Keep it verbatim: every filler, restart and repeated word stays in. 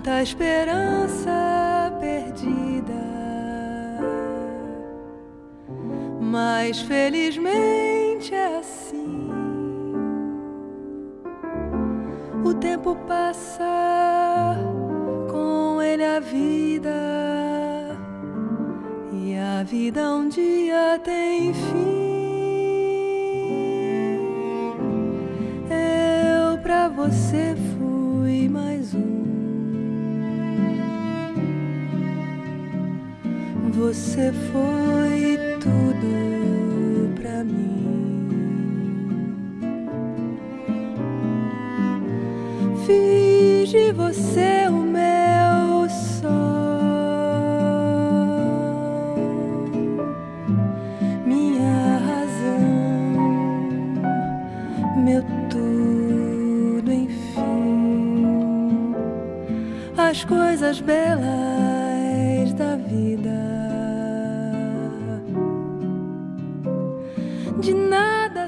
tanta esperança perdida, mas felizmente é assim. O tempo passa, com ele a vida, e a vida um dia tem fim. Eu pra você fui mais um, você foi tudo pra mim. Fiz de você o meu sol, minha razão, meu tudo, enfim, as coisas belas da vida. De nada